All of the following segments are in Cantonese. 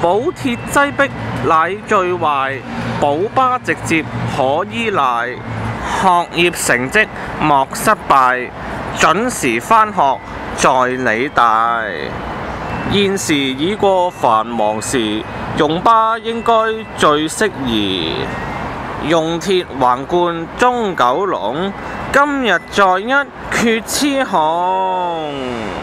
補鐵擠迫乃最壞，補巴直接可依賴。學業成績莫失敗，準時返學在理大。現時已過繁忙時，用巴應該最適宜。用鐵橫貫中九龍，今日在一決雌雄。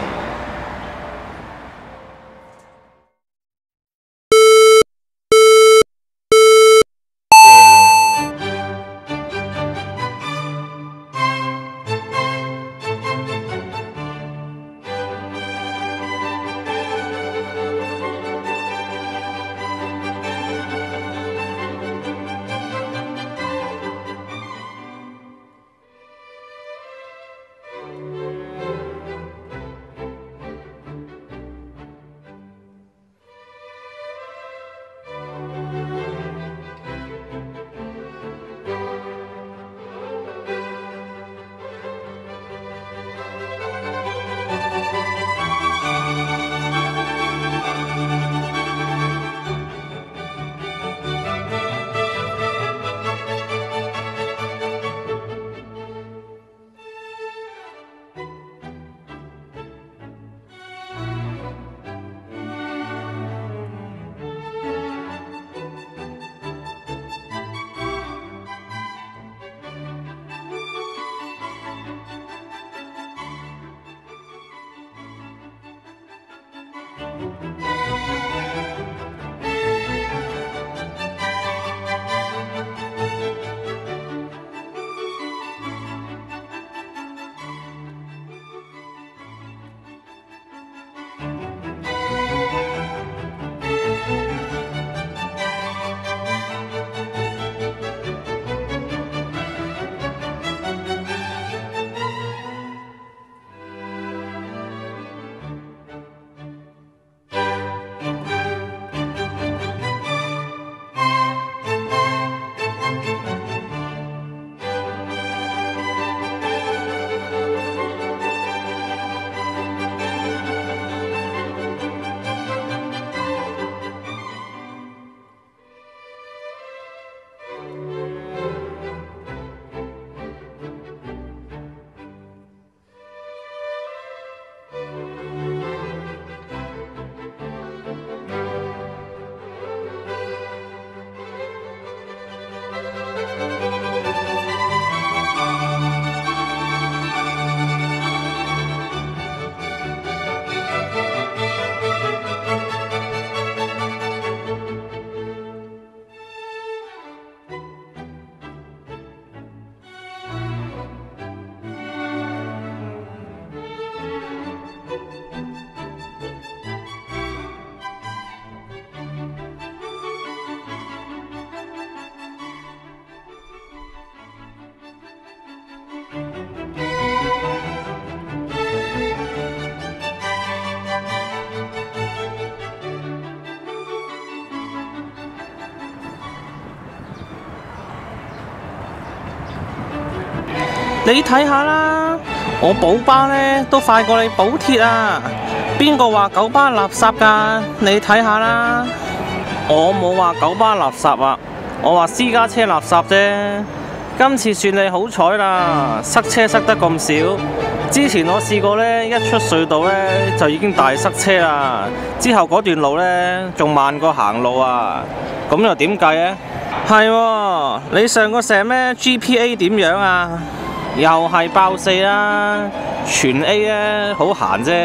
你睇下啦，我補巴呢都快過你補鐵啊！邊個話九巴垃圾㗎？你睇下啦，我冇話九巴垃圾啊，我話私家車垃圾啫。今次算你好彩啦，塞車塞得咁少。之前我試過呢，一出隧道呢就已經大塞車啦，之後嗰段路呢仲慢過行路啊，咁又點計啊？係喎，你上個成咩 GPA 點樣啊？又係爆4啦，全 A 咧，好閒啫。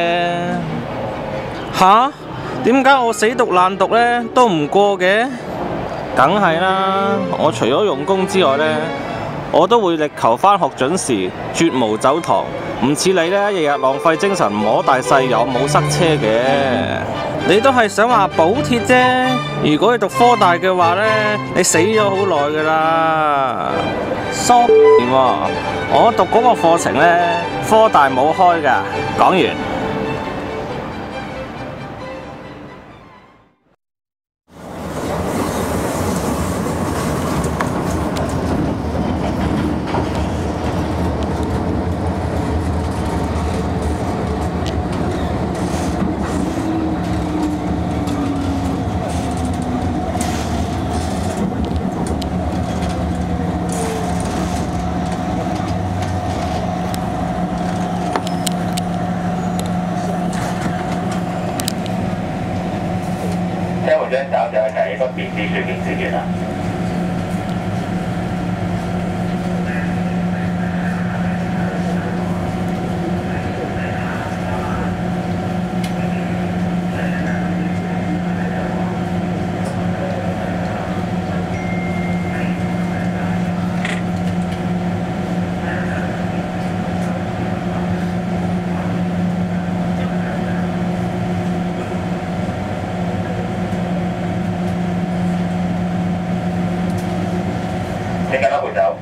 吓？點解我死讀爛讀呢都唔過嘅？梗係啦，我除咗用功之外呢，我都會力求返學準時，絕無走堂。唔似你呢，日日浪費精神摸大細又冇塞車嘅。你都係想話補鐵啫。如果你讀科大嘅話呢，你死咗好耐㗎啦。sorry喎，我讀嗰個課程呢，科大冇開㗎。講完。 雪景這邊啦。你跟他回走。